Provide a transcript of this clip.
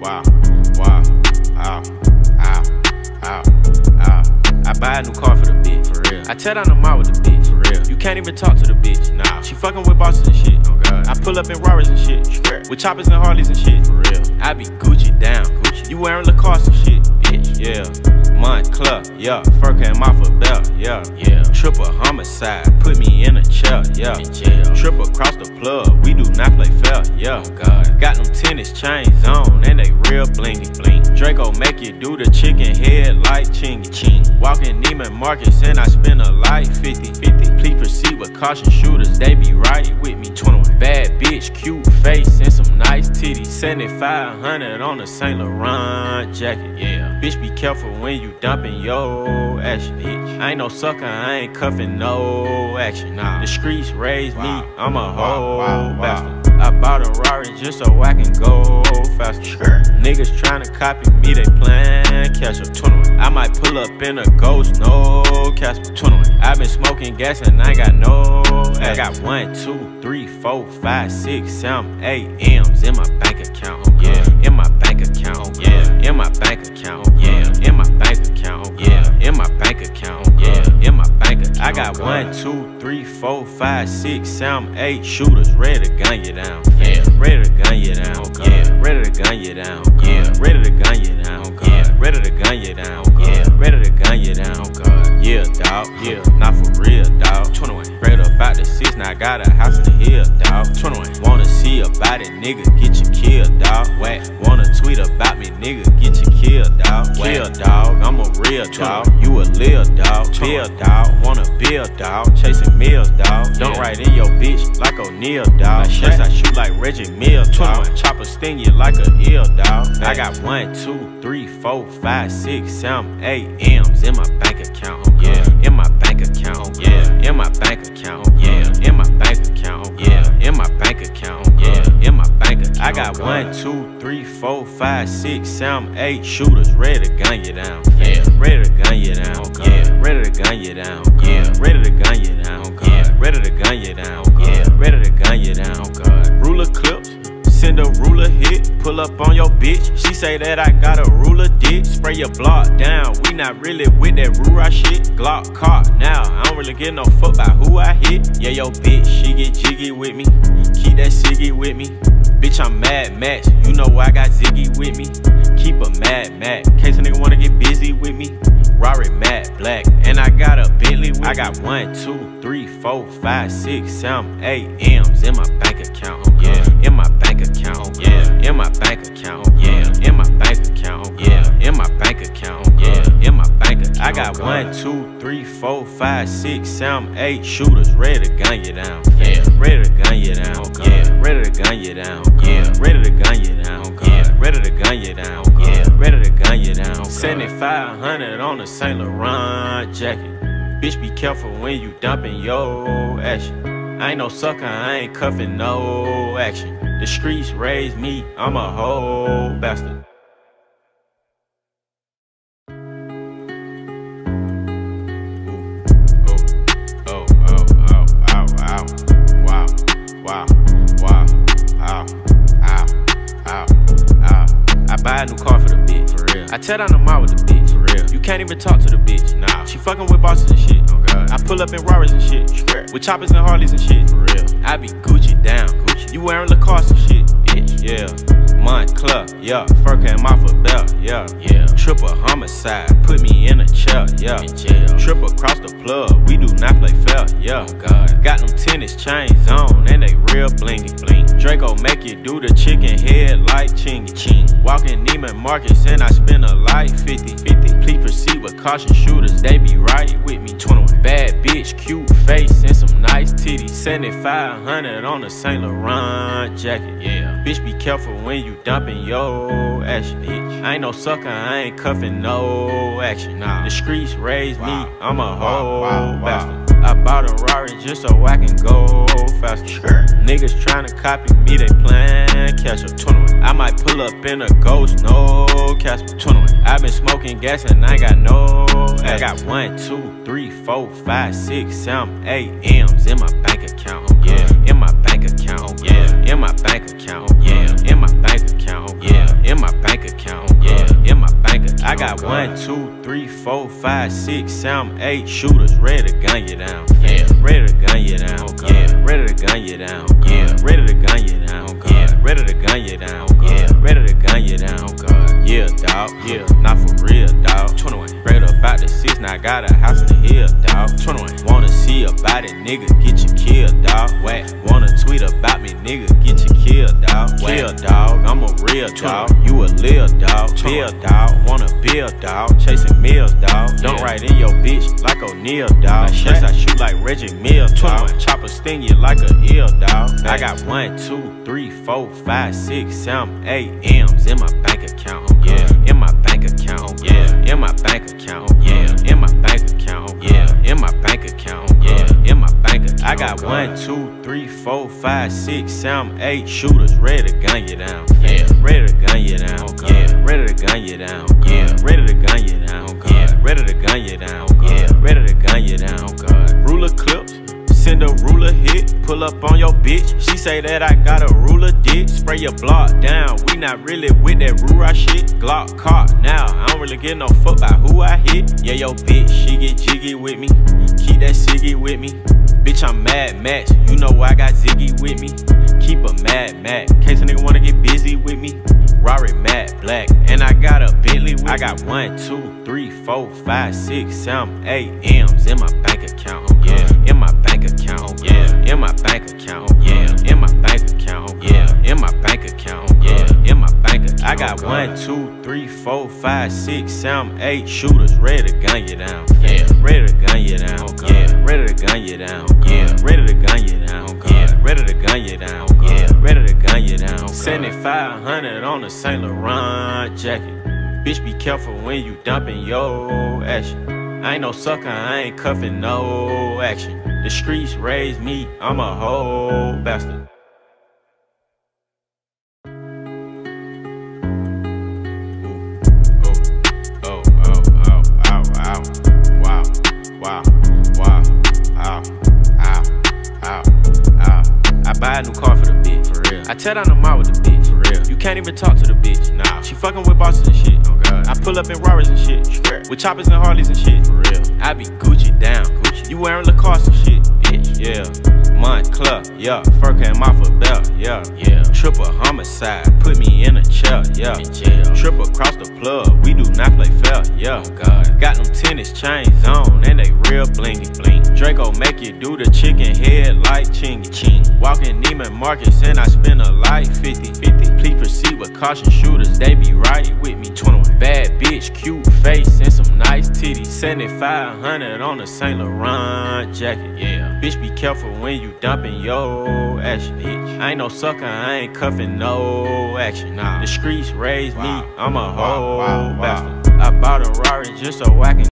wow, wow, ow, ow, ow, ow. I buy a new car for the bitch, for real. I tear down the mall with the bitch, for real. You can't even talk to the bitch, nah. She fucking with bosses and shit, oh god. I pull up in Rarers and shit, with choppers and Harleys and shit, for real. I be Gucci down, Gucci. You wearing Lacoste and shit, bitch, yeah. Montclair, yeah. Fur came off a belt, yeah. Triple homicide, put me in a chair, yeah. Trip across the plug, we do not play fair, yeah. Oh god. Got them tennis chains on, and they real blingy, bling. Draco make you do the chicken head like chingy, ching. Walking Neiman Marcus and I spend a life 50-50. Please proceed with caution, shooters, they be right with me. 21. Bad bitch, cute face, and some nice titties. 7500 on a Saint Laurent jacket, yeah. Bitch, be careful when you dumping your action, bitch. I ain't no sucker, I ain't cuffing no action, nah. The streets raised me, I'm a whole bastard. I bought a Rari just so I can go faster. Niggas tryna copy me, they playin' catch up. 21. I might pull up in a Ghost, no Casper. 21. I been smoking gas and I got no action. I got 1, 2, 3, 4, 5, 6, 7, 8 M's in my bank account, yeah. In my bank account, yeah. In my bank account, yeah. In my bank account, yeah. In my bank account, yeah. In my bank account. I got 1, 2, 3, 4, 5, 6, 7, 8 shooters ready to gun you down, yeah. Ready to gun you down, yeah. Ready to gun you down, yeah. Ready to gun you down, yeah. Ready to gun you down, yeah. Ready to gun you down, God. Yeah, dawg, yeah. Not for real, dawg. 21. Straight up out the 6, now I got a house in the hill, dawg. 21. Wanna see about it, nigga, get you killed, dawg. Whack. Wanna tweet about me, nigga, get you killed, dawg. Kill, dawg, I'm a real dawg. You a lil dawg, bill dawg. Wanna build, dawg, chasing meals, dawg. Don't write in your bitch like O'Neal, dawg. Shots I shoot like Reggie Mills, dawg. Chopper sting you like a eel, dawg. I got 1, 2, 3, 4, 5, 6, 7, 8 M's in my bank account, yeah. In my bank account, yeah. In my bank account, yeah. In my bank account, yeah. In my bank account, yeah. In my bank account. I got 1, 2, 3, 4, 5, 6, 7, 8 shooters ready to gun you down, yeah. Ready to gun you down, yeah. Ready to gun you down, yeah. Ready to gun you down, yeah. Ready to gun you down, yeah. Ready to gun you down, God. Ruler clips. Send a ruler hit, pull up on your bitch. She say that I got a ruler dick. Spray your block down, we not really with that rura shit. Glock caught now, I don't really give no fuck by who I hit. Yeah, yo bitch, she get jiggy with me. Keep that ciggy with me. Bitch, I'm Mad Max, you know I got Ziggy with me. Keep a Mad Max, case a nigga wanna get busy with me. Rari matte black, and I got a Bentley with me. I got 1, 2, 3, 4, 5, 6, 7, 8 M's in my bank account, yeah. In my bank account, yeah. In my bank account, yeah. In my bank account, yeah. In my bank account, yeah. In my bank account. I got 1, 2, 3, 4, 5, 6, 7, 8 shooters ready to gun you down, yeah. Ready to gun you down, yeah. Ready to gun you down, yeah. Ready to gun you down, yeah. Ready to gun you down, yeah. Ready to gun you down. 7500 on a Saint Laurent jacket. Bitch, be careful when you dumping your action. I ain't no sucker, I ain't cuffing no action. The streets raised me, I'm a whole bastard. I buy a new car for the bitch, for real. I tear down the mall with the bitch, for real. You can't even talk to the bitch, nah. She fucking with bosses and shit, oh god. I pull up in Rarers and shit, with choppers and Harleys and shit, for real. I be Gucci down, Gucci. You wearing Lacoste and shit, bitch, yeah. Montclair, yeah. Fur came off a belt, yeah. Triple homicide, put me in a chair, yeah. Trip across the plug, we do not play fair, yeah. Oh god. Got them tennis chains on, and they real blingy, bling. Draco make you do the chicken head like chingy, ching. Walking Neiman Marcus and I spend a life 50-50. Please proceed with caution, shooters, they be right with me. 21. Bad bitch, cute face, and some nice titties. 7500 on a Saint Laurent jacket, yeah. Bitch, be careful when you dumping your action, bitch. I ain't no sucker, I ain't cuffing no action, nah. The streets raised me, I'm a whole bastard. I bought a Rari just so I can go faster. Niggas tryna copy me, they playin' catch up. 21. I might pull up in a Ghost, no Casper. 21. I been smoking gas and I got no action. I got 1, 2, 3, 4, 5, 6, 7, 8 M's in my bank account, yeah. In my bank account, yeah. In my bank account, yeah. In my bank account, yeah. In my bank I got 1, 2, 3, 4, 5, 6, 7, 8 shooters ready to gun you down. Yeah, ready to gun you down. Yeah, ready to gun you down. Yeah, ready to gun you down. Yeah, ready to gun you down. Yeah, ready to gun you down. Yeah, dawg. Yeah, not for real, dawg. 21. Straight up out the 6, now I got a house in the hill, dawg. 21. Wanna see about it, nigga, get you killed, dawg. Whack. Wanna tweet about me, nigga, get you killed, dawg. Kill, dawg. I'm a real dawg. You a lil dawg. Bill, dawg. Wanna build, dawg. Chasing meals, dawg. Don't write in your bitch like O'Neal, dawg. Yes, I shoot like Reggie Mills, dawg. Chopper sting you like a eel, dawg. I got 1, 2, 3, 4, 5, 6, 7, 8 M's in my bank account. Yeah, in my bank account. Yeah, in my bank account. Yeah, in my bank account. Yeah, in my bank account. Yeah, in my bank account. I got 1, 2, 3, 4, 5, 6, 7, 8 shooters ready to gun you down. Yeah, ready to gun you down. Yeah, ready to gun you down. Yeah, ready to gun you down. Yeah, ready to gun you down. Yeah, ready to gun you down. Ruler clips. Send a ruler hit, pull up on your bitch. She say that I got a ruler dick. Spray your block down, we not really with that Rura shit. Glock caught now, I don't really give no fuck about who I hit. Yeah, yo bitch, she get jiggy with me. Keep that ciggy with me. Bitch, I'm Mad Max, you know I got Ziggy with me. Keep a Mad Max, in case a nigga wanna get busy with me. Rari matte black, and I got a Bentley with me. I got 1, 2, 3, 4, 5, 6, 7, 8 M's in my bank account. Yeah, in my bank account. Yeah, in my bank account. Yeah, in my bank account. Yeah, in my bank account. Yeah, in my bank account. I got 1, 2, 3, 4, 5, 6, 7, 8 shooters ready to gun you down. Yeah, ready to gun you down. Yeah, ready to gun you down. Yeah, ready to gun you down. Yeah, ready to gun you down. Yeah, ready to gun you down. 7500 on the Saint Laurent jacket. Bitch, be careful when you dumping your action. I ain't no sucker, I ain't cuffing no action. The streets raised me, I'm a whole bastard. I buy a new car for the bitch, for real. I tear down the mall with the bitch, for real. You can't even talk to the bitch, nah. She fucking with bosses and shit, oh god. I pull up in Rarries and shit, with choppers and Harleys and shit, for real. I be Gucci down, Gucci. You wearing Lacoste and shit, bitch, yeah. Montclair, yeah. Fur came off a belt, yeah. Triple homicide, put me in a chair, yeah. Triple across the plug, we do not play fair, yeah. Oh god. Got them tennis chains on, and they real blingy, bling. Draco make you do the chicken head like chingy, ching. Walking Neiman Marcus and I spend a life 50-50. Please proceed with caution, shooters, they be right with me. 21. Bad bitch, cute face, and some nice titties. 7500 on the Saint Laurent jacket, yeah. Bitch, be careful when you dumping your action, bitch. I ain't no sucker, I ain't cuffing no action, nah. The streets raised me, I'm a whole bastard. I bought a Rari just so I can